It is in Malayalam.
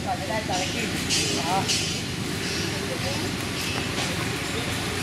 ก่อนจะได้จระเข้อ๋อ